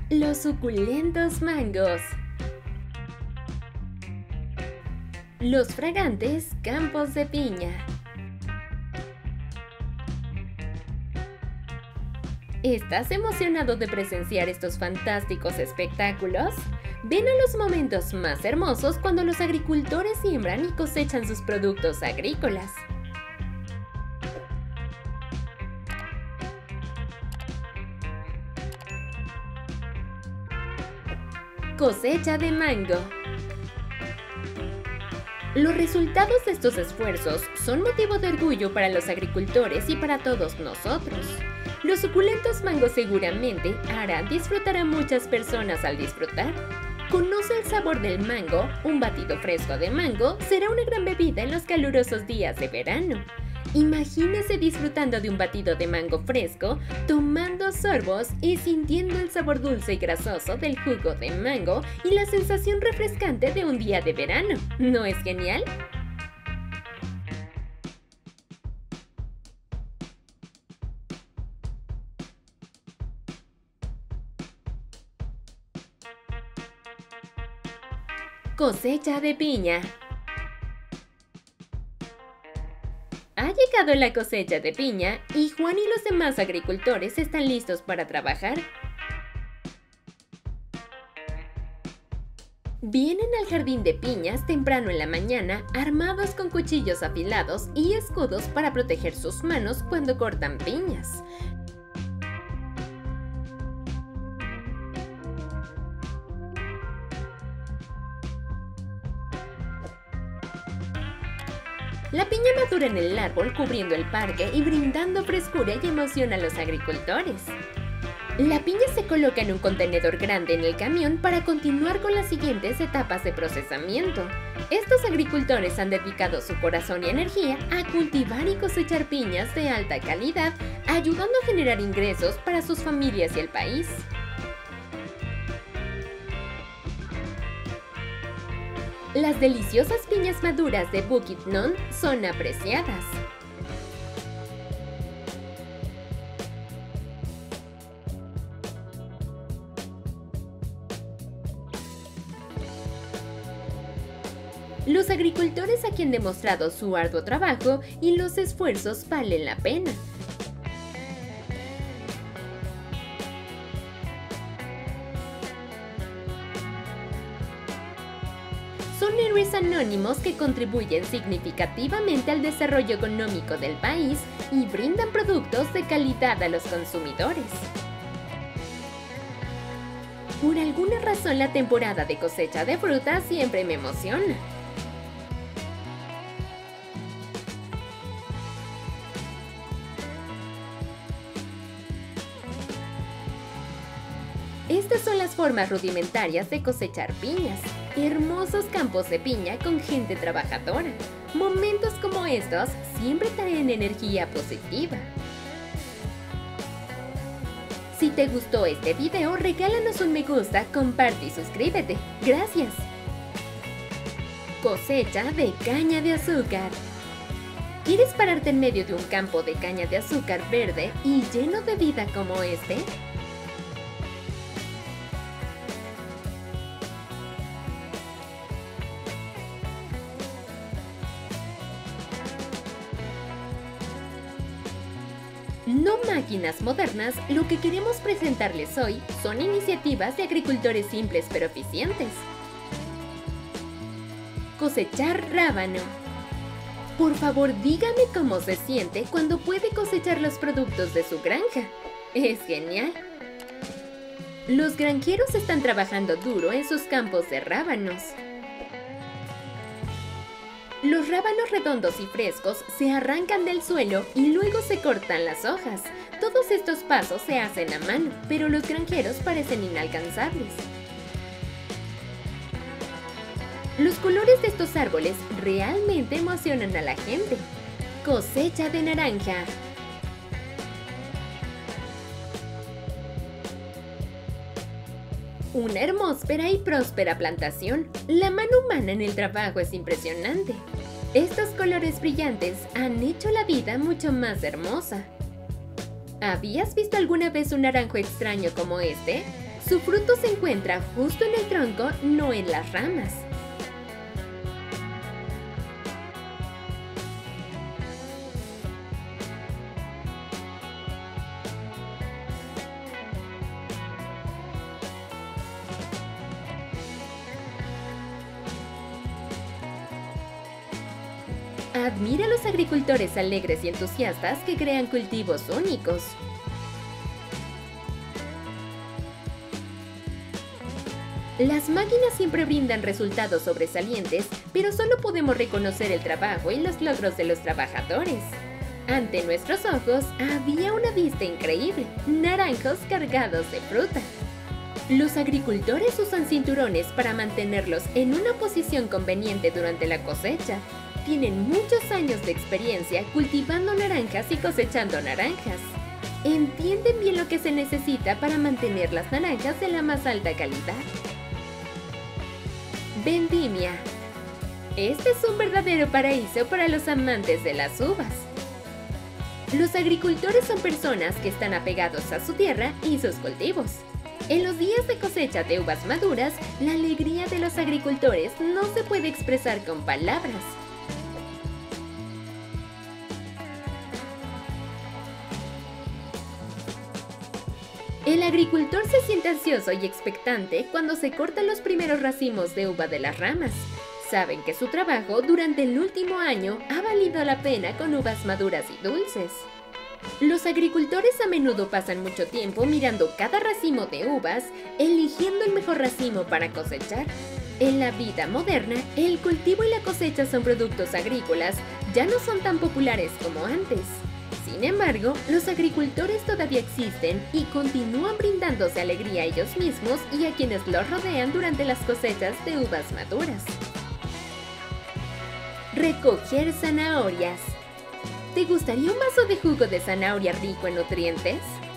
Los suculentos mangos. Los fragantes campos de piña. ¿Estás emocionado de presenciar estos fantásticos espectáculos? Ven a los momentos más hermosos cuando los agricultores siembran y cosechan sus productos agrícolas. Cosecha de mango. Los resultados de estos esfuerzos son motivo de orgullo para los agricultores y para todos nosotros. Los suculentos mangos seguramente harán disfrutar a muchas personas al disfrutar. Conoce el sabor del mango. Un batido fresco de mango será una gran bebida en los calurosos días de verano. Imagínese disfrutando de un batido de mango fresco, tomando sorbos y sintiendo el sabor dulce y grasoso del jugo de mango y la sensación refrescante de un día de verano. ¿No es genial? Cosecha de piña. Ha llegado la cosecha de piña y Juan y los demás agricultores están listos para trabajar. Vienen al jardín de piñas temprano en la mañana, armados con cuchillos afilados y escudos para proteger sus manos cuando cortan piñas. La piña madura en el árbol cubriendo el parque y brindando frescura y emoción a los agricultores. La piña se coloca en un contenedor grande en el camión para continuar con las siguientes etapas de procesamiento. Estos agricultores han dedicado su corazón y energía a cultivar y cosechar piñas de alta calidad, ayudando a generar ingresos para sus familias y el país. Las deliciosas piñas maduras de Bukidnon son apreciadas. Los agricultores aquí han demostrado su arduo trabajo y los esfuerzos valen la pena. Son héroes anónimos que contribuyen significativamente al desarrollo económico del país y brindan productos de calidad a los consumidores. Por alguna razón, la temporada de cosecha de frutas siempre me emociona. Estas son las formas rudimentarias de cosechar piñas. Hermosos campos de piña con gente trabajadora. Momentos como estos siempre traen energía positiva. Si te gustó este video, regálanos un me gusta, comparte y suscríbete. ¡Gracias! Cosecha de caña de azúcar. ¿Quieres pararte en medio de un campo de caña de azúcar verde y lleno de vida como este? No máquinas modernas, lo que queremos presentarles hoy son iniciativas de agricultores simples pero eficientes. Cosechar rábano. Por favor, dígame cómo se siente cuando puede cosechar los productos de su granja. ¡Es genial! Los granjeros están trabajando duro en sus campos de rábanos. Los rábanos redondos y frescos se arrancan del suelo y luego se cortan las hojas. Todos estos pasos se hacen a mano, pero los granjeros parecen inalcanzables. Los colores de estos árboles realmente emocionan a la gente. Cosecha de naranja. Una hermósfera y próspera plantación. La mano humana en el trabajo es impresionante. Estos colores brillantes han hecho la vida mucho más hermosa. ¿Habías visto alguna vez un naranjo extraño como este? Su fruto se encuentra justo en el tronco, no en las ramas. Admira a los agricultores alegres y entusiastas que crean cultivos únicos. Las máquinas siempre brindan resultados sobresalientes, pero solo podemos reconocer el trabajo y los logros de los trabajadores. Ante nuestros ojos había una vista increíble, naranjos cargados de fruta. Los agricultores usan cinturones para mantenerlos en una posición conveniente durante la cosecha. Tienen muchos años de experiencia cultivando naranjas y cosechando naranjas. Entienden bien lo que se necesita para mantener las naranjas de la más alta calidad. Vendimia. Este es un verdadero paraíso para los amantes de las uvas. Los agricultores son personas que están apegados a su tierra y sus cultivos. En los días de cosecha de uvas maduras, la alegría de los agricultores no se puede expresar con palabras. El agricultor se siente ansioso y expectante cuando se cortan los primeros racimos de uva de las ramas. Saben que su trabajo durante el último año ha valido la pena con uvas maduras y dulces. Los agricultores a menudo pasan mucho tiempo mirando cada racimo de uvas, eligiendo el mejor racimo para cosechar. En la vida moderna, el cultivo y la cosecha son productos agrícolas, ya no son tan populares como antes. Sin embargo, los agricultores todavía existen y continúan brindándose alegría a ellos mismos y a quienes los rodean durante las cosechas de uvas maduras. Recoger zanahorias. ¿Te gustaría un vaso de jugo de zanahoria rico en nutrientes?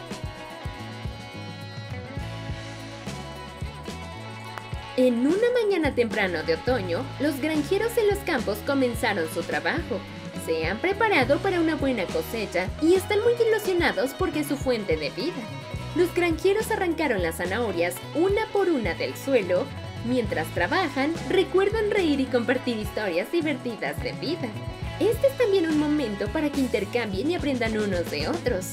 En una mañana temprana de otoño, los granjeros en los campos comenzaron su trabajo. Se han preparado para una buena cosecha y están muy ilusionados porque es su fuente de vida. Los granjeros arrancaron las zanahorias una por una del suelo. Mientras trabajan, recuerdan reír y compartir historias divertidas de vida. Este es también un momento para que intercambien y aprendan unos de otros.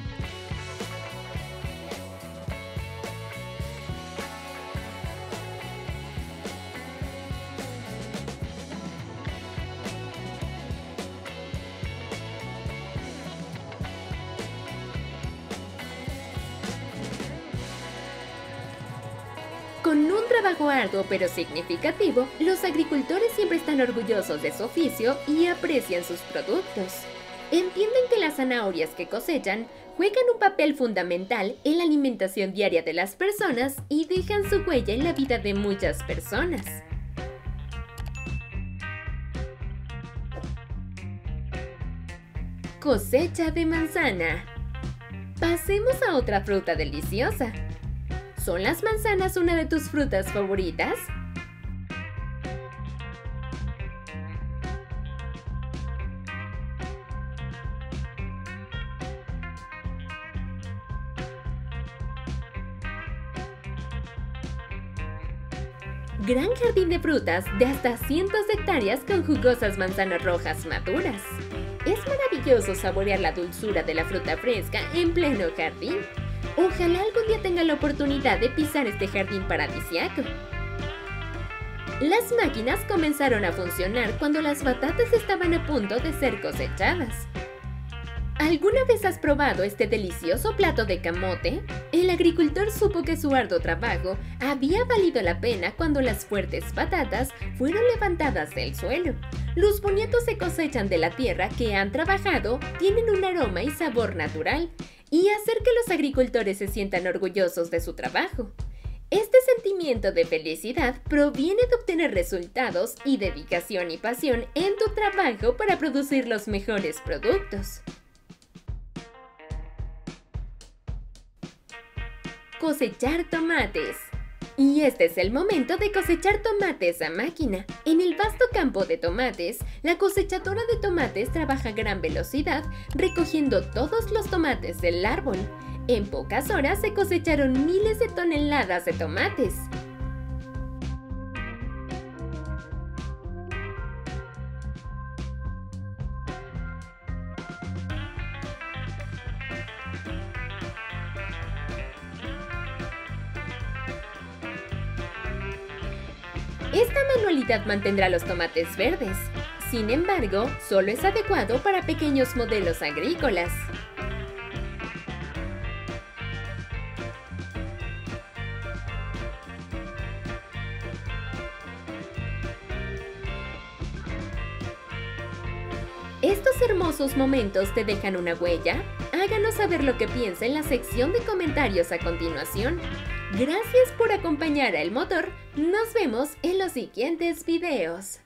Con un trabajo arduo pero significativo, los agricultores siempre están orgullosos de su oficio y aprecian sus productos. Entienden que las zanahorias que cosechan juegan un papel fundamental en la alimentación diaria de las personas y dejan su huella en la vida de muchas personas. Cosecha de manzana. Pasemos a otra fruta deliciosa. ¿Son las manzanas una de tus frutas favoritas? Gran jardín de frutas de hasta cientos de hectáreas con jugosas manzanas rojas maduras. Es maravilloso saborear la dulzura de la fruta fresca en pleno jardín. Ojalá algún día tenga la oportunidad de pisar este jardín paradisíaco. Las máquinas comenzaron a funcionar cuando las batatas estaban a punto de ser cosechadas. ¿Alguna vez has probado este delicioso plato de camote? El agricultor supo que su arduo trabajo había valido la pena cuando las fuertes batatas fueron levantadas del suelo. Los boniatos se cosechan de la tierra que han trabajado, tienen un aroma y sabor natural, y hacer que los agricultores se sientan orgullosos de su trabajo. Este sentimiento de felicidad proviene de obtener resultados y dedicación y pasión en tu trabajo para producir los mejores productos. Cosechar tomates. Y este es el momento de cosechar tomates a máquina. En el vasto campo de tomates, la cosechadora de tomates trabaja a gran velocidad recogiendo todos los tomates del árbol. En pocas horas se cosecharon miles de toneladas de tomates. Esta manualidad mantendrá los tomates verdes. Sin embargo, solo es adecuado para pequeños modelos agrícolas. ¿Estos hermosos momentos te dejan una huella? Háganos saber lo que piensa en la sección de comentarios a continuación. Gracias por acompañar a El Motor. Nos vemos en los siguientes videos.